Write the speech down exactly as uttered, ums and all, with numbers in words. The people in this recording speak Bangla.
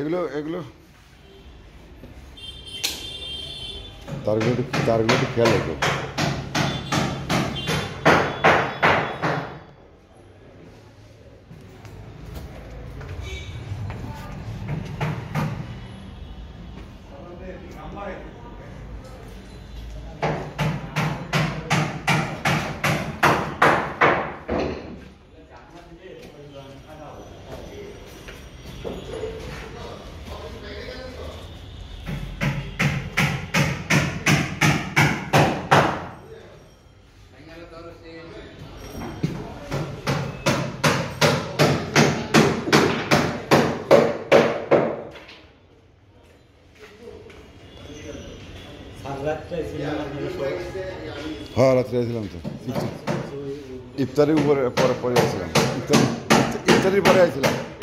এগুলো এগুলো তারগুলো একটু তারগুলো একটু খেয়াল রেখো। হ্যাঁ রাত্রে আসছিলাম তো ইফতারির উপরে পরে পরে আসছিলাম ইফতারি ইফতারির পরে আসছিলাম।